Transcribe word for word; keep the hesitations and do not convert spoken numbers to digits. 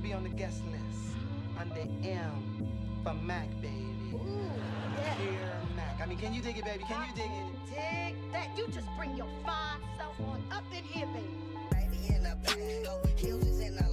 be on the guest list under M for Mack, baby. Ooh, yeah. Dear Mack. I mean, can you dig it, baby? Can you dig it? Dig that. You just bring your fine self on up in here, baby. Baby in the bag, oh, heels is in the